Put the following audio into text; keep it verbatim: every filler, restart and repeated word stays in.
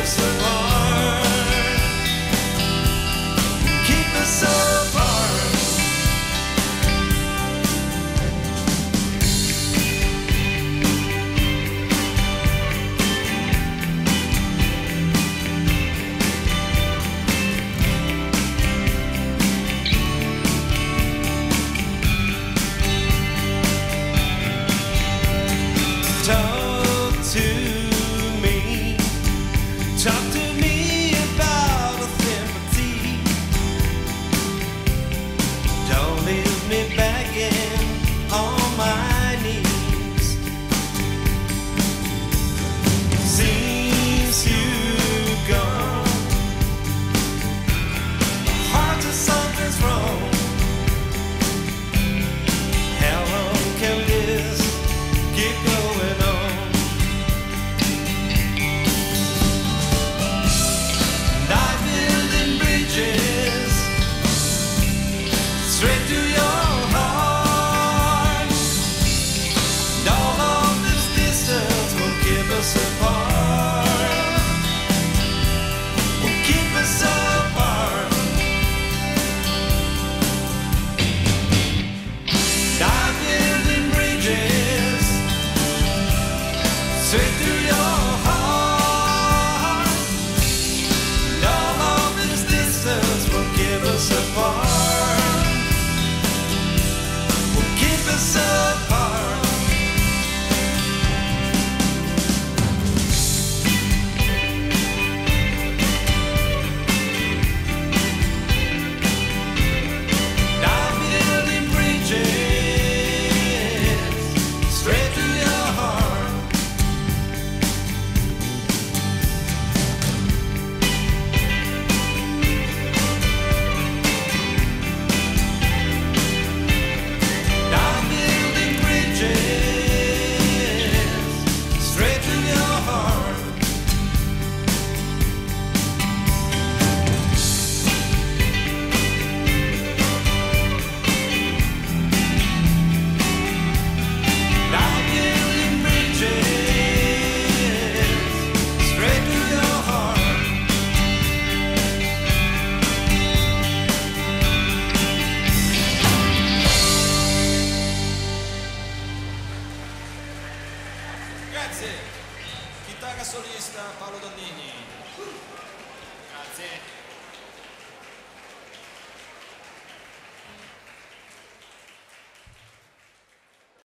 us apart, keep us apart. Talk to me, talk to me about a sympathy. Don't leave me begging on my knees. Seems you've gone, my heart says something's wrong. How long can this keep going on? Straight to your heart, and all of this distance will keep us apart, will keep us apart. I building bridges straight to your heart, and all of this distance will keep us apart. Us apart. I'm building bridges straight to your heart. Grazie, chitarra solista Paolo Donnini.